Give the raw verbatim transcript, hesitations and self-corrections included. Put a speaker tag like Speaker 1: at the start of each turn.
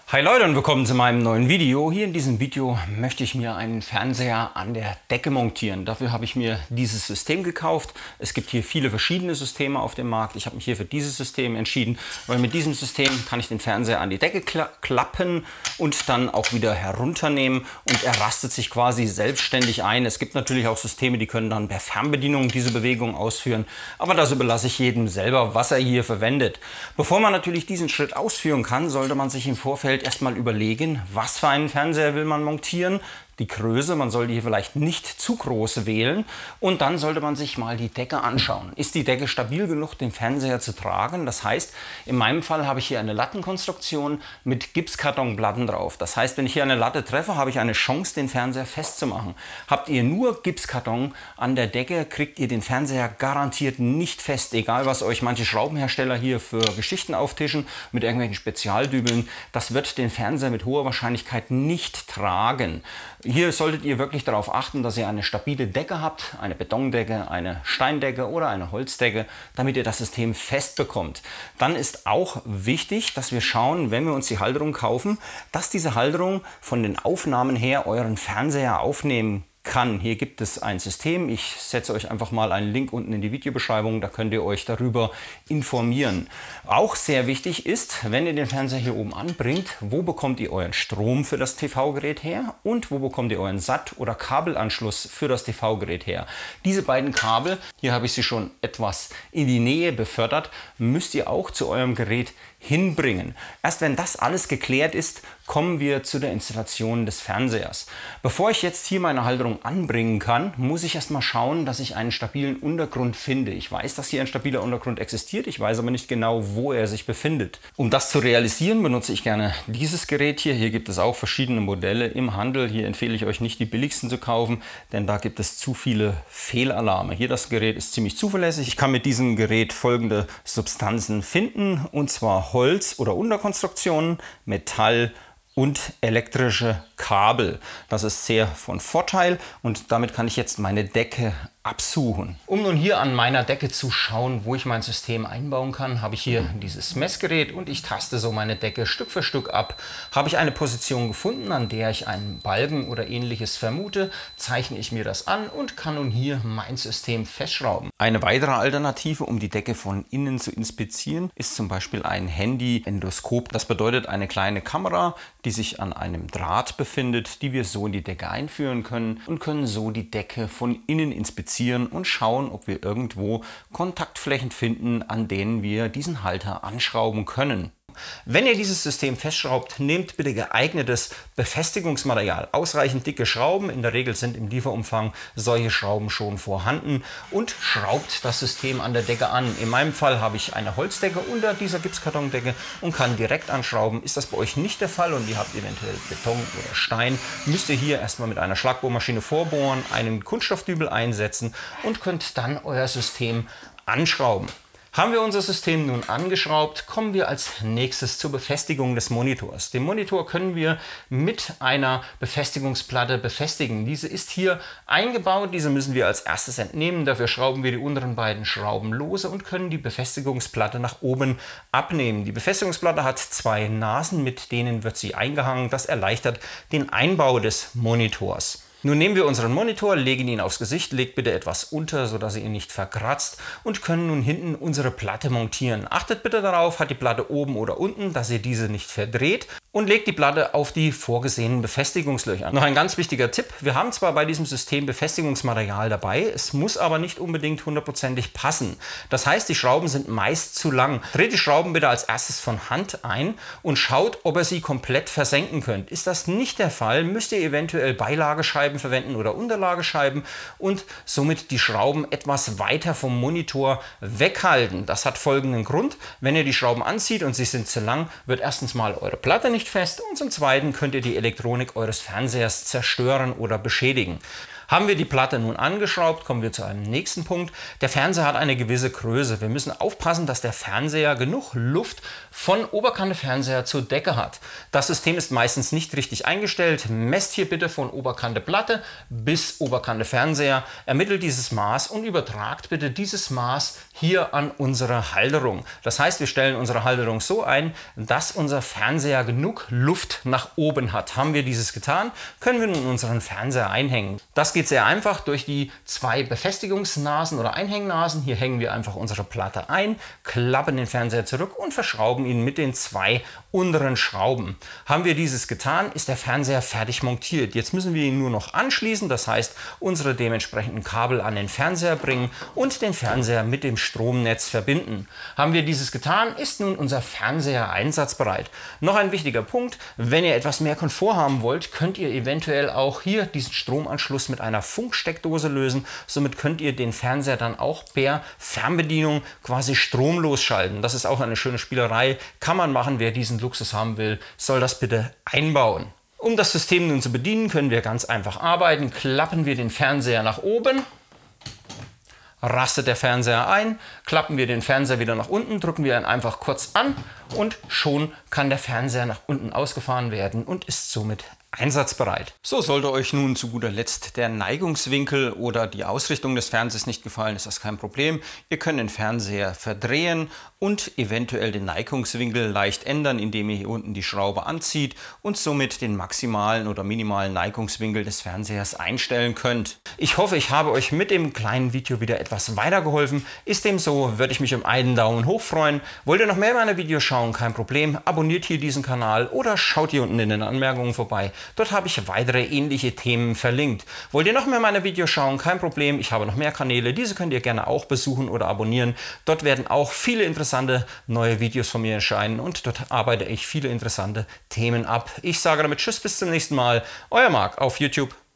Speaker 1: Hi Leute und willkommen zu meinem neuen Video. Hier in diesem Video möchte ich mir einen Fernseher an der Decke montieren. Dafür habe ich mir dieses System gekauft. Es gibt hier viele verschiedene Systeme auf dem Markt. Ich habe mich hier für dieses System entschieden, weil mit diesem System kann ich den Fernseher an die Decke kla klappen und dann auch wieder herunternehmen und er rastet sich quasi selbstständig ein. Es gibt natürlich auch Systeme, die können dann per Fernbedienung diese Bewegung ausführen, aber das überlasse ich jedem selber, was er hier verwendet. Bevor man natürlich diesen Schritt ausführen kann, sollte man sich im Vorfeld erstmal überlegen, was für einen Fernseher will man montieren. Die Größe, man sollte hier vielleicht nicht zu groß wählen und dann sollte man sich mal die Decke anschauen. Ist die Decke stabil genug, den Fernseher zu tragen? Das heißt, in meinem Fall habe ich hier eine Lattenkonstruktion mit Gipskartonplatten drauf. Das heißt, wenn ich hier eine Latte treffe, habe ich eine Chance, den Fernseher festzumachen. Habt ihr nur Gipskarton an der Decke, kriegt ihr den Fernseher garantiert nicht fest. Egal, was euch manche Schraubenhersteller hier für Geschichten auftischen mit irgendwelchen Spezialdübeln, das wird den Fernseher mit hoher Wahrscheinlichkeit nicht tragen. Hier solltet ihr wirklich darauf achten, dass ihr eine stabile Decke habt, eine Betondecke, eine Steindecke oder eine Holzdecke, damit ihr das System fest bekommt. Dann ist auch wichtig, dass wir schauen, wenn wir uns die Halterung kaufen, dass diese Halterung von den Aufnahmen her euren Fernseher aufnehmen kann. Hier gibt es ein System. Ich setze euch einfach mal einen Link unten in die Videobeschreibung, da könnt ihr euch darüber informieren. Auch sehr wichtig ist, wenn ihr den Fernseher hier oben anbringt, wo bekommt ihr euren Strom für das T V-Gerät her und wo bekommt ihr euren Satt- oder Kabelanschluss für das T V-Gerät her. Diese beiden Kabel, hier habe ich sie schon etwas in die Nähe befördert, müsst ihr auch zu eurem Gerät hinbringen. Erst wenn das alles geklärt ist, kommen wir zu der Installation des Fernsehers. Bevor ich jetzt hier meine Halterung anbringen kann, muss ich erstmal schauen, dass ich einen stabilen Untergrund finde. Ich weiß, dass hier ein stabiler Untergrund existiert, ich weiß aber nicht genau, wo er sich befindet. Um das zu realisieren, benutze ich gerne dieses Gerät hier. Hier gibt es auch verschiedene Modelle im Handel. Hier empfehle ich euch nicht, die billigsten zu kaufen, denn da gibt es zu viele Fehlalarme. Hier das Gerät ist ziemlich zuverlässig. Ich kann mit diesem Gerät folgende Substanzen finden, und zwar Holz- oder Unterkonstruktionen, Metall und elektrische Kabel. Das ist sehr von Vorteil und damit kann ich jetzt meine Decke absuchen. Um nun hier an meiner Decke zu schauen, wo ich mein System einbauen kann, habe ich hier dieses Messgerät und ich taste so meine Decke Stück für Stück ab. Habe ich eine Position gefunden, an der ich einen Balken oder ähnliches vermute, zeichne ich mir das an und kann nun hier mein System festschrauben. Eine weitere Alternative, um die Decke von innen zu inspizieren, ist zum Beispiel ein Handy-Endoskop. Das bedeutet eine kleine Kamera, die sich an einem Draht befindet, die wir so in die Decke einführen können und können so die Decke von innen inspizieren und schauen, ob wir irgendwo Kontaktflächen finden, an denen wir diesen Halter anschrauben können. Wenn ihr dieses System festschraubt, nehmt bitte geeignetes Befestigungsmaterial. Ausreichend dicke Schrauben, in der Regel sind im Lieferumfang solche Schrauben schon vorhanden, und schraubt das System an der Decke an. In meinem Fall habe ich eine Holzdecke unter dieser Gipskartondecke und kann direkt anschrauben. Ist das bei euch nicht der Fall und ihr habt eventuell Beton oder Stein, müsst ihr hier erstmal mit einer Schlagbohrmaschine vorbohren, einen Kunststoffdübel einsetzen und könnt dann euer System anschrauben. Haben wir unser System nun angeschraubt, kommen wir als nächstes zur Befestigung des Monitors. Den Monitor können wir mit einer Befestigungsplatte befestigen. Diese ist hier eingebaut, diese müssen wir als erstes entnehmen. Dafür schrauben wir die unteren beiden Schrauben lose und können die Befestigungsplatte nach oben abnehmen. Die Befestigungsplatte hat zwei Nasen, mit denen wird sie eingehangen. Das erleichtert den Einbau des Monitors. Nun nehmen wir unseren Monitor, legen ihn aufs Gesicht, legt bitte etwas unter, sodass ihr ihn nicht verkratzt, und können nun hinten unsere Platte montieren. Achtet bitte darauf, hat die Platte oben oder unten, dass ihr diese nicht verdreht, und legt die Platte auf die vorgesehenen Befestigungslöcher. Noch ein ganz wichtiger Tipp: Wir haben zwar bei diesem System Befestigungsmaterial dabei, es muss aber nicht unbedingt hundertprozentig passen. Das heißt, die Schrauben sind meist zu lang. Dreht die Schrauben bitte als erstes von Hand ein und schaut, ob ihr sie komplett versenken könnt. Ist das nicht der Fall, müsst ihr eventuell Beilagescheiben verwenden oder Unterlagescheiben und somit die Schrauben etwas weiter vom Monitor weghalten. Das hat folgenden Grund: Wenn ihr die Schrauben anzieht und sie sind zu lang, wird erstens mal eure Platte nicht fest und zum Zweiten könnt ihr die Elektronik eures Fernsehers zerstören oder beschädigen. Haben wir die Platte nun angeschraubt, kommen wir zu einem nächsten Punkt. Der Fernseher hat eine gewisse Größe. Wir müssen aufpassen, dass der Fernseher genug Luft von Oberkante Fernseher zur Decke hat. Das System ist meistens nicht richtig eingestellt. Messt hier bitte von Oberkante Platte bis Oberkante Fernseher, ermittelt dieses Maß und übertragt bitte dieses Maß hier an unserer Halterung. Das heißt, wir stellen unsere Halterung so ein, dass unser Fernseher genug Luft nach oben hat. Haben wir dieses getan, können wir nun unseren Fernseher einhängen. Das geht sehr einfach durch die zwei Befestigungsnasen oder Einhängnasen. Hier hängen wir einfach unsere Platte ein, klappen den Fernseher zurück und verschrauben ihn mit den zwei unteren Schrauben. Haben wir dieses getan, ist der Fernseher fertig montiert. Jetzt müssen wir ihn nur noch anschließen, das heißt unsere dementsprechenden Kabel an den Fernseher bringen und den Fernseher mit dem Stromnetz verbinden. Haben wir dieses getan, ist nun unser Fernseher einsatzbereit. Noch ein wichtiger Punkt, wenn ihr etwas mehr Komfort haben wollt, könnt ihr eventuell auch hier diesen Stromanschluss mit einer Funksteckdose lösen. Somit könnt ihr den Fernseher dann auch per Fernbedienung quasi stromlos schalten. Das ist auch eine schöne Spielerei, kann man machen. Wer diesen Luxus haben will, soll das bitte einbauen. Um das System nun zu bedienen, können wir ganz einfach arbeiten. Klappen wir den Fernseher nach oben, rastet der Fernseher ein, klappen wir den Fernseher wieder nach unten, drücken wir ihn einfach kurz an und schon kann der Fernseher nach unten ausgefahren werden und ist somit einsatzbereit. So, sollte euch nun zu guter Letzt der Neigungswinkel oder die Ausrichtung des Fernsehers nicht gefallen, ist das kein Problem. Ihr könnt den Fernseher verdrehen und eventuell den Neigungswinkel leicht ändern, indem ihr hier unten die Schraube anzieht und somit den maximalen oder minimalen Neigungswinkel des Fernsehers einstellen könnt. Ich hoffe, ich habe euch mit dem kleinen Video wieder etwas weitergeholfen. Ist dem so, würde ich mich um einen Daumen hoch freuen. Wollt ihr noch mehr meiner Videos schauen? Kein Problem. Abonniert hier diesen Kanal oder schaut hier unten in den Anmerkungen vorbei. Dort habe ich weitere ähnliche Themen verlinkt. Wollt ihr noch mehr meine Videos schauen? Kein Problem. Ich habe noch mehr Kanäle. Diese könnt ihr gerne auch besuchen oder abonnieren. Dort werden auch viele interessante neue Videos von mir erscheinen und dort arbeite ich viele interessante Themen ab. Ich sage damit Tschüss, bis zum nächsten Mal. Euer Marc auf YouTube.